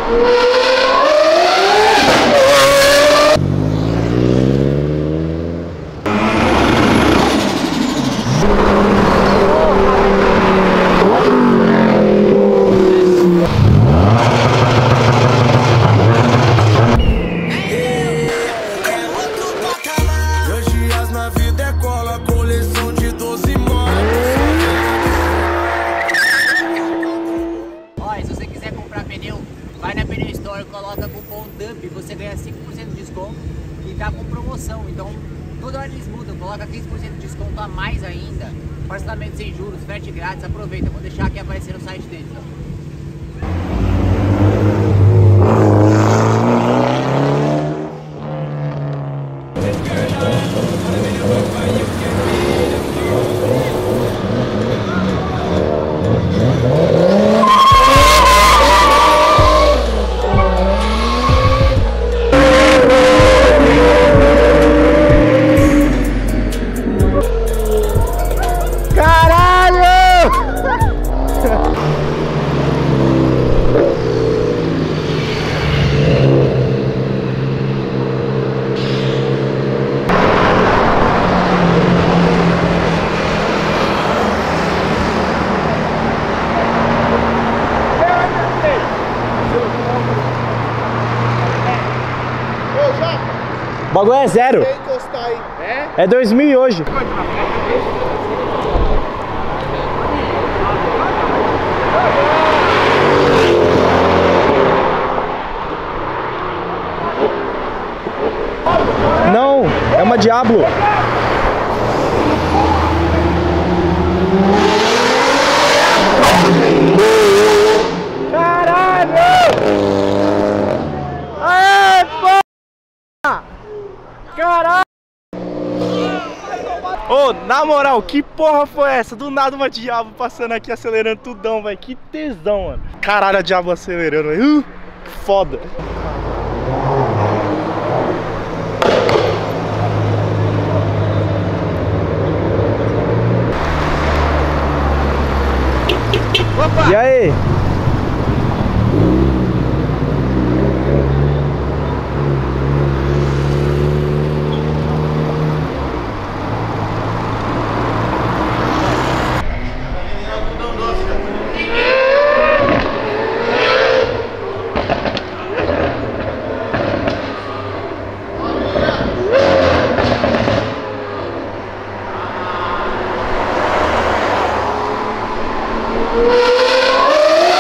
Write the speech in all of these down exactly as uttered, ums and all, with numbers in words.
Coloca cupom D U M P, você ganha cinco por cento de desconto e tá com promoção, então toda hora eles mudam, coloca quinze por cento de desconto a mais ainda, parcelamento sem juros, frete grátis, aproveita, vou deixar aqui aparecer no site deles, ó. O bagulho é zero. É? É dois mil hoje. Não, é uma Diablo. Caralho! Aê, porra! Caralho! Ô, oh, na moral, que porra foi essa? Do nada uma Diablo passando aqui, acelerando tudão, velho. Que tesão, mano. Caralho, a Diablo acelerando, velho. Uh, foda. Opa! E aí? Woo!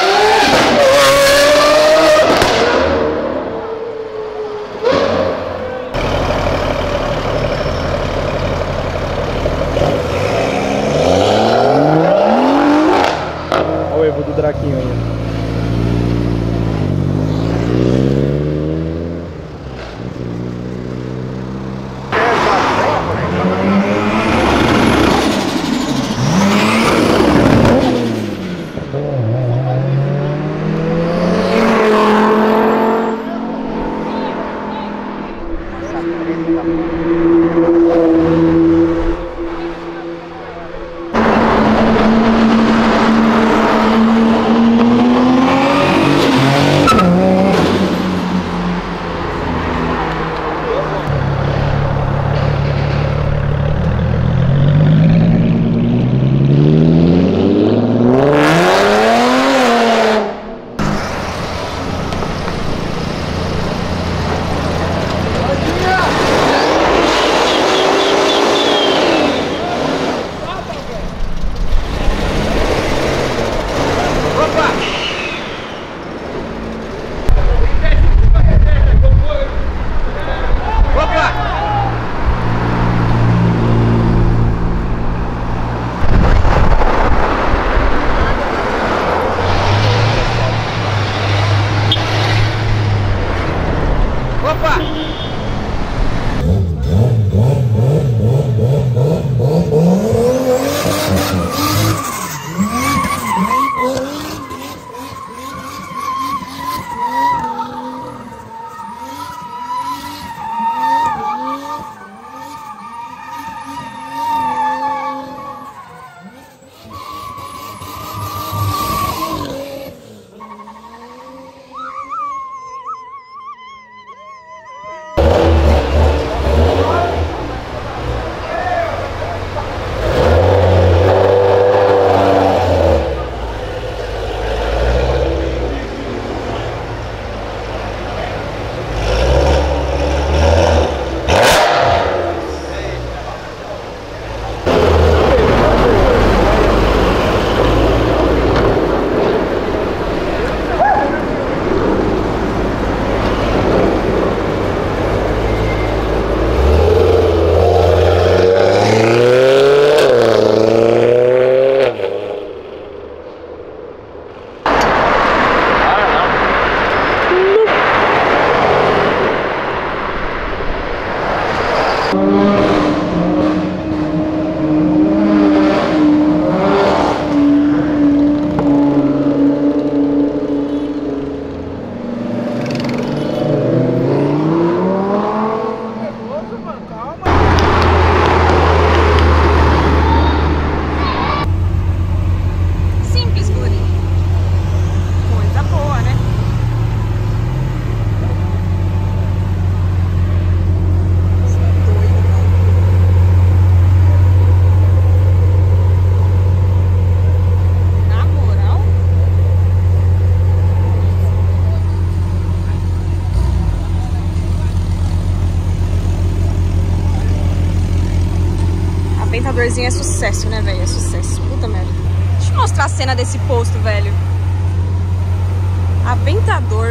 Aventadorzinho é sucesso, né, velho? É sucesso. Puta merda. Deixa eu mostrar a cena desse posto, velho. Aventador.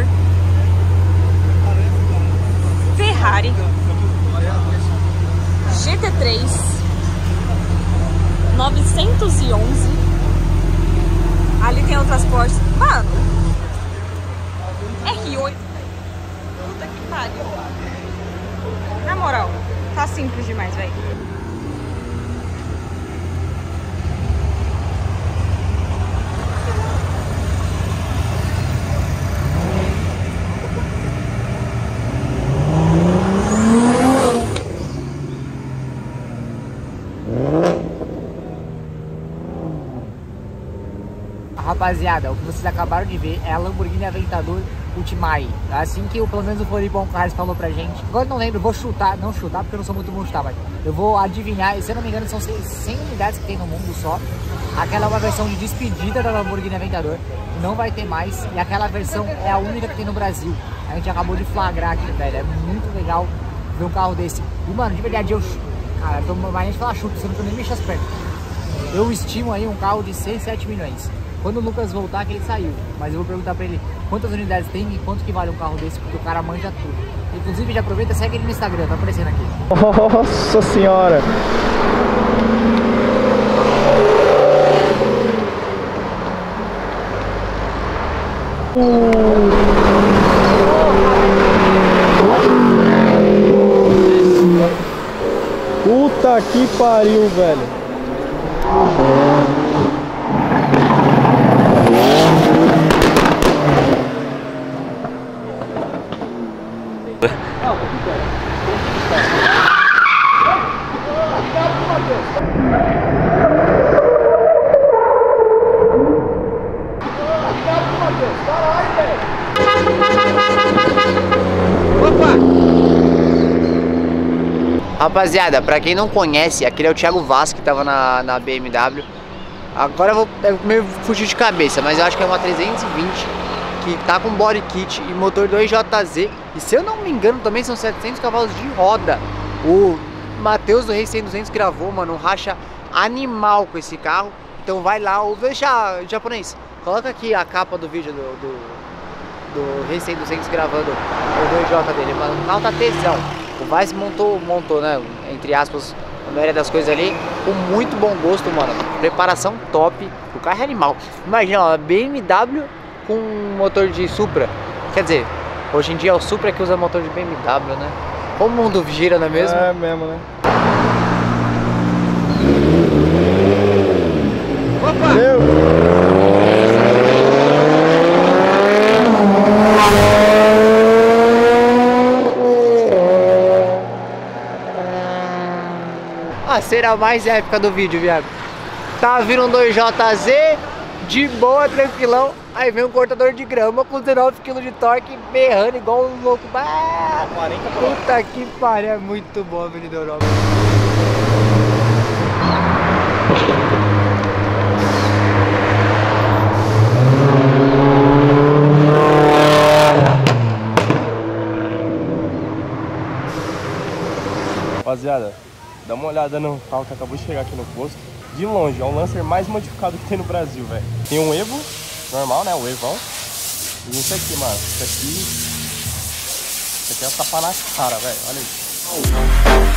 Ferrari. G T três. novecentos e onze. Ali tem outras portas. Mano. R oito. Puta que pariu. Na moral, tá simples demais, velho. Rapaziada, o que vocês acabaram de ver é a Lamborghini Aventador Ultimae. Assim que o, pelo menos o Floribon Carlos falou pra gente. Agora eu não lembro, eu vou chutar, não chutar porque eu não sou muito bom chutar, mas eu vou adivinhar, e se eu não me engano são cem unidades que tem no mundo só. Aquela é uma versão de despedida da Lamborghini Aventador, não vai ter mais, e aquela versão é a única que tem no Brasil. A gente acabou de flagrar aqui, velho, é muito legal ver um carro desse. E mano, de verdade, eu, cara, tô mais de falar chuto, você não tô nem mexer as pernas. Eu estimo aí um carro de seis, sete milhões. Quando o Lucas voltar, que ele saiu. Mas eu vou perguntar pra ele quantas unidades tem e quanto que vale um carro desse, porque o cara manja tudo. Inclusive, já aproveita e segue ele no Instagram, tá aparecendo aqui. Nossa senhora! Puta que pariu, velho! Rapaziada, pra quem não conhece, aquele é o Thiago Vaz que tava na, na B M W. Agora eu vou é meio fugir de cabeça, mas eu acho que é uma trezentos e vinte que tá com body kit e motor dois J Z. E se eu não me engano também são setecentos cavalos de roda. O Matheus do Race cem duzentos gravou, mano, um racha animal com esse carro. Então vai lá, ou veja, japonês, coloca aqui a capa do vídeo do, do, do Race cem duzentos gravando o dois J dele, mano, o carro tá tesão. O Vaz montou, montou, né, entre aspas, a maioria das coisas ali, com muito bom gosto, mano. Preparação top, o carro é animal. Imagina, ó, B M W com motor de Supra. Quer dizer, hoje em dia é o Supra que usa motor de B M W, né? Como o mundo gira, não é mesmo? É mesmo, né? Opa! Meu. A cena mais épica do vídeo, viado. Tá vindo um dois J Z, de boa, tranquilão. Aí vem um cortador de grama com dezenove quilos de torque, berrando igual um louco. Ah, puta que pariu, é muito bom a Avenida Europa. Rapaziada, dá uma olhada no carro que acabou de chegar aqui no posto. De longe, é o Lancer mais modificado que tem no Brasil, velho. Tem um Evo, normal, né? O Evão. E isso aqui, mano. Isso aqui... Isso aqui é um tapa na cara, velho. Olha isso.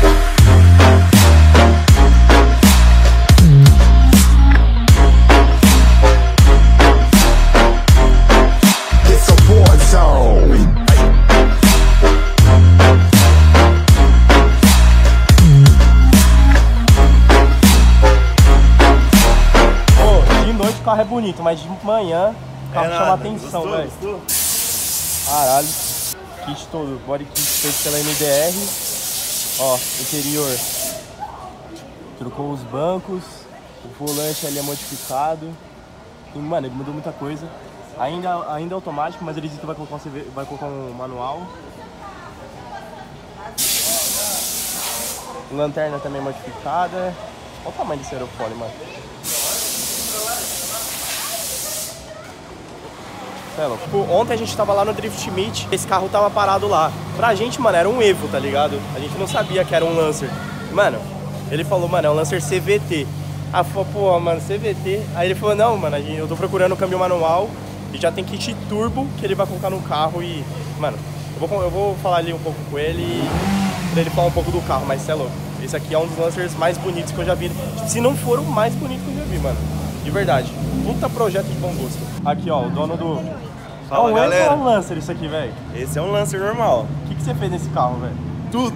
O carro é bonito, mas de manhã o carro é chama nada, atenção, velho. Caralho. Kit todo, body kit feito pela M D R. Ó, interior. Trocou os bancos. O volante ali é modificado. E, mano, ele mudou muita coisa. Ainda, ainda é automático, mas ele disse que vai colocar um, vai colocar um manual. Lanterna também modificada. Olha o tamanho desse aerofólio, mano. Tipo, ontem a gente tava lá no Drift Meet, esse carro tava parado lá. Pra gente, mano, era um Evo, tá ligado? A gente não sabia que era um Lancer. Mano, Ele falou, mano, é um Lancer C V T. Ah, falou, pô, mano, C V T. Aí ele falou, não, mano, eu tô procurando um câmbio manual e já tem kit turbo que ele vai colocar no carro e, mano, eu vou, eu vou falar ali um pouco com ele e pra ele falar um pouco do carro, mas cê é louco. Esse aqui é um dos Lancers mais bonitos que eu já vi. Se não for o mais bonito que eu já vi, mano. De verdade. Puta projeto de bom gosto. Aqui, ó, o dono do... Fala, é um galera. Lancer ou um Lancer isso aqui, velho? Esse é um Lancer normal. O que, que você fez nesse carro, velho? Tudo.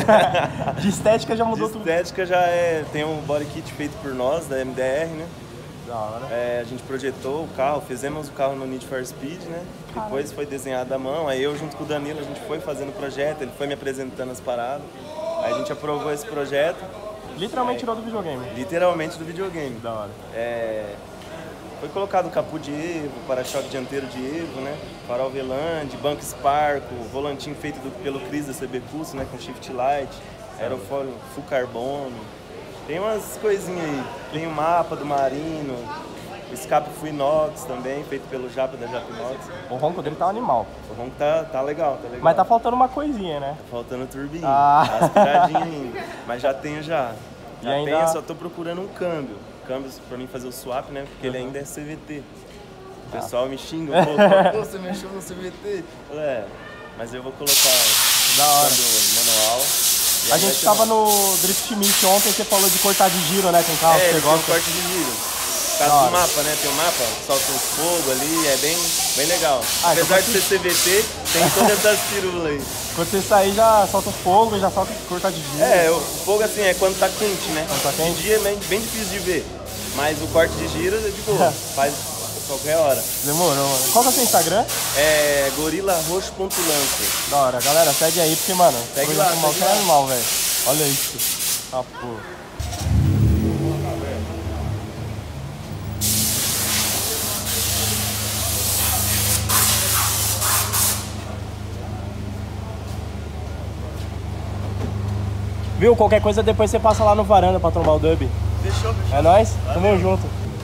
De estética já mudou De tudo. estética já é... Tem um body kit feito por nós, da M D R, né? Da hora. É, a gente projetou o carro, fizemos o carro no Need for Speed, né? Caramba. Depois foi desenhado à mão, aí eu junto com o Danilo, a gente foi fazendo o projeto, ele foi me apresentando as paradas. Aí a gente aprovou esse projeto. Literalmente tirou do videogame. Literalmente do videogame. Da hora. É, foi colocado o capô de Evo, para-choque dianteiro de Evo, né? Farol Veland, banco Sparco, volantinho feito do, pelo Cris da C B Custom, né? Com shift light, aerofólio full carbono. Tem umas coisinhas aí. Tem o mapa do Marino, o escape full inox também, feito pelo Japa da Japinox. O ronco dele tá um animal. O ronco tá, tá legal, tá legal. Mas tá faltando uma coisinha, né? Tá faltando turbinho, Ah. tá aspiradinho ainda. Mas já tenho já. Já E ainda- tenho, só tô procurando um câmbio. Câmbio pra mim fazer o swap, né? Porque ele ainda é C V T. O pessoal me xinga um pouco. Pô, você mexeu no C V T? É, mas eu vou colocar Da hora. câmbio manual. E A aí gente vai tava ser bom. no Drift Meet ontem, você falou de cortar de giro, né? Tem carro É, que você ele tem um gosta. corte de giro. Por Da causa hora. do mapa, né? Tem um mapa, solta uns fogo ali, é bem, bem legal. Ah, então Apesar de pode- ser C V T, tem todas essas firulas aí. Quando você sair já solta fogo, já solta cortar de giro. É, o fogo assim é quando tá quente, né? Quando tá quente? De dia é bem, bem difícil de ver. Mas o corte de giro é de boa, faz qualquer hora. Demorou, mano. Qual que é o seu Instagram? É gorilarroxo.lancer. Da hora, galera, segue aí, porque, mano, Segue o lá, projeto mal segue que é lá. animal, velho. Olha isso. Ah, pô. Viu? Qualquer coisa depois você passa lá no varanda pra tomar o dub. Fechou, fechou. É nóis? Tamo junto.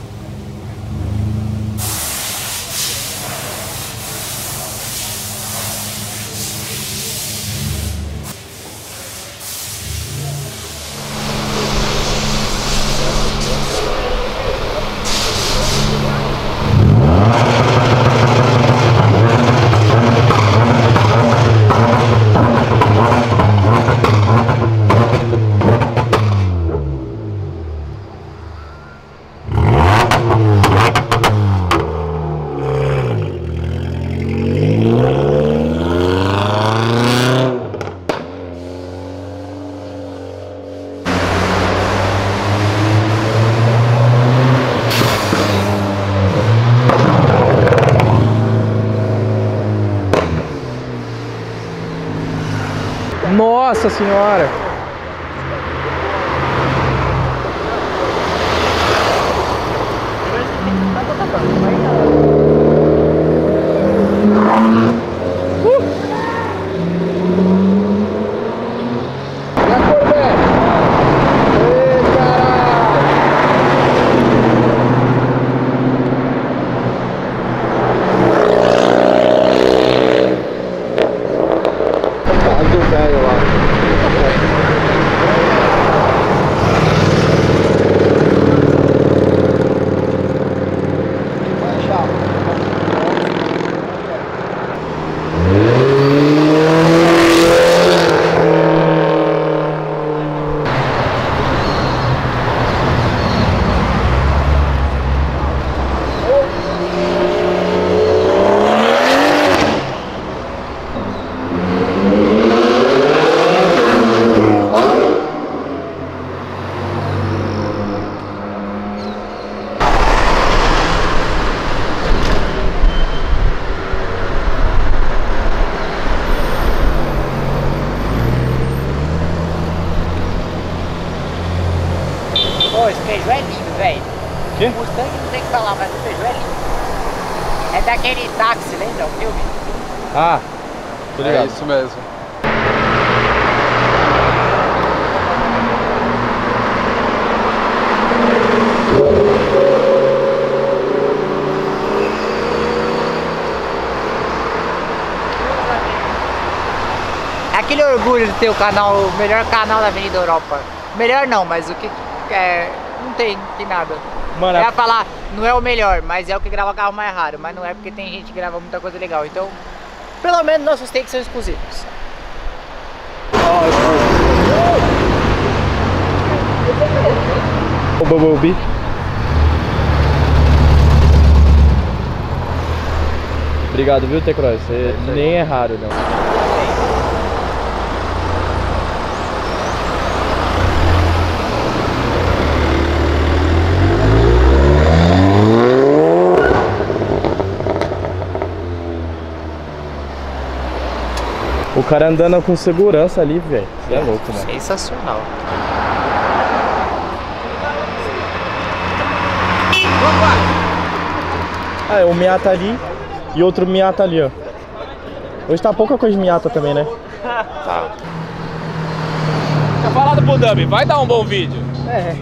Nossa senhora! Pô, esse Peugeot é lindo, velho. Quê? O Mustang não tem o que falar, mas o Peugeot é lindo. É daquele táxi, lembra o filme? Ah, tô ligado. É isso mesmo. É aquele orgulho de ter o canal, o melhor canal da Avenida Europa. Melhor não, mas o que é, não tem, não tem nada. Mano, eu ia falar, não é o melhor, mas é o que grava carro mais raro. Mas não é porque tem gente que grava muita coisa legal. Então, pelo menos nossos takes são exclusivos. O Bumblebee. Obrigado, viu, T-Cross? Você nem é raro, não. O cara andando com segurança ali, velho. Você é louco, mano. Sensacional. Ah, é o Miata ali e outro Miata ali, ó. Hoje tá pouca coisa de Miata também, né? Tá. Tinha falado pro Dami, vai dar um bom vídeo. É.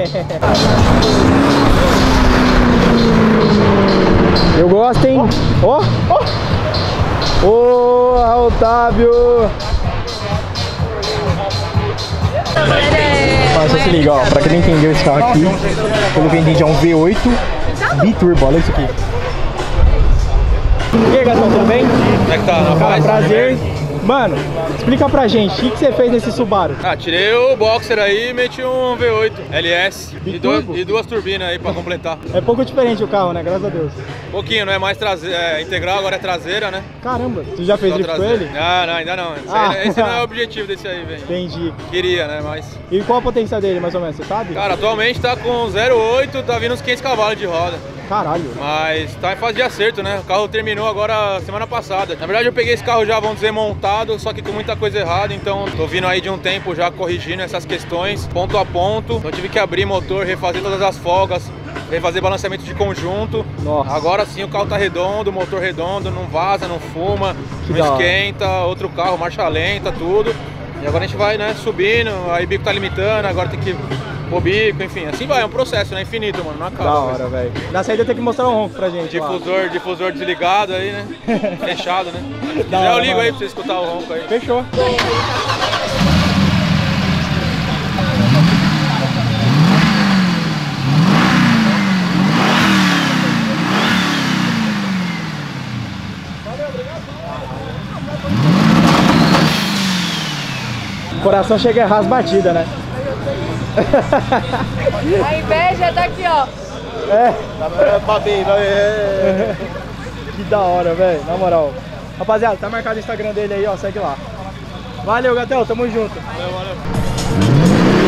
Eu gosto, hein? Ó, ó. Ô, Otávio! Ó, só se liga, ó. Pra quem não entendeu esse carro aqui, pelo que eu entendi, é um V oito Biturbo. Olha isso aqui. E aí, Gastão, tudo bem? Como é que tá? Cara, prazer. Mano, explica pra gente, o que, que você fez nesse Subaru? Ah, tirei o boxer aí e meti um V oito L S e duas, e duas turbinas aí pra completar. É pouco diferente o carro, né? Graças a Deus. Pouquinho, não é mais traseira, é, integral, agora é traseira, né? Caramba, tu já fez Só drift com traseira. ele? Ah, não, ainda não. Esse, Ah. aí, esse não é o objetivo desse aí, velho. Entendi. Queria, né? Mas. E qual a potência dele, mais ou menos, você sabe? Cara, atualmente tá com zero vírgula oito, tá vindo uns quinhentos cavalos de roda. Caralho. Mas tá em fase de acerto, né? O carro terminou agora semana passada. Na verdade eu peguei esse carro já, vamos dizer, montado, só que com muita coisa errada, então tô vindo aí de um tempo já corrigindo essas questões, ponto a ponto. Então tive que abrir motor, refazer todas as folgas, refazer balanceamento de conjunto. Nossa. Agora sim o carro tá redondo, motor redondo, não vaza, não fuma, Que não da hora. esquenta, outro carro, marcha lenta, tudo. E agora a gente vai, né, subindo, aí o bico tá limitando, agora tem que o bico, enfim, assim vai, é um processo, né, infinito, mano, não acaba. Da hora, velho. Na saída tem que mostrar um ronco pra gente. lá. Difusor, difusor desligado aí, né? Fechado, né? Se Da quiser eu hora, ligo mano. aí pra você escutar o ronco aí. Fechou. O coração chega a errar as batidas, né? A inveja tá aqui, ó. É. Que da hora, velho. Na moral. Rapaziada, tá marcado o Instagram dele aí, ó. Segue lá. Valeu, Gatel. Tamo junto. Valeu, valeu.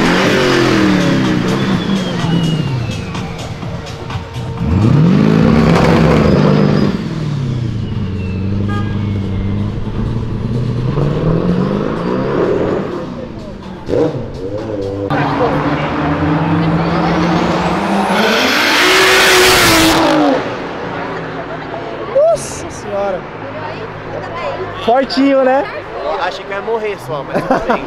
Nossa senhora. Fortinho, né? Achei que eu ia morrer só, mas tudo bem.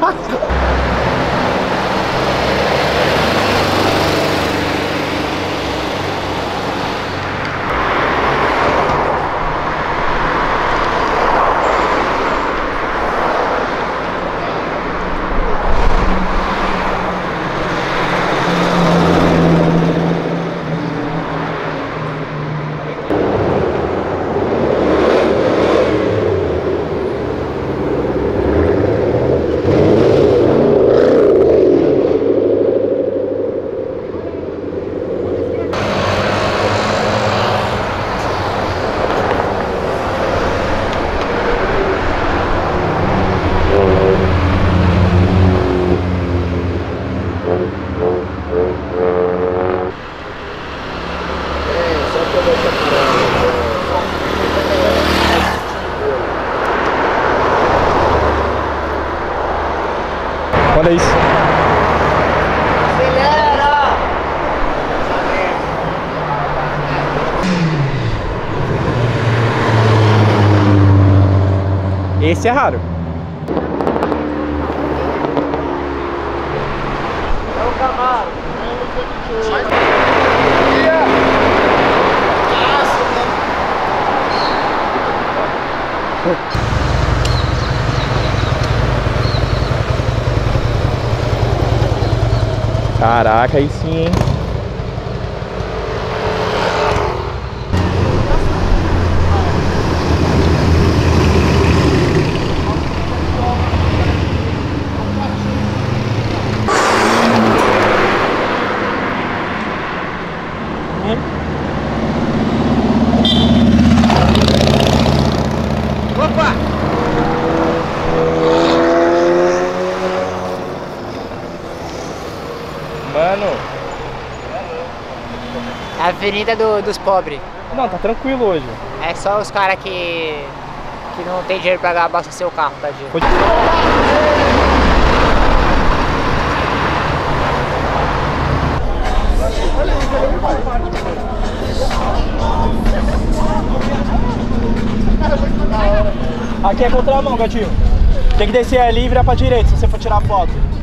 Olha isso. Esse é raro. Caraca, aí sim, hein? Opa! Mano. É a avenida do, dos pobres. Não, tá tranquilo hoje. É só os caras que, que não tem dinheiro pra abastecer o carro, tadinho. Aqui é contramão, gatinho. Tem que descer ali e virar pra direita se você for tirar foto.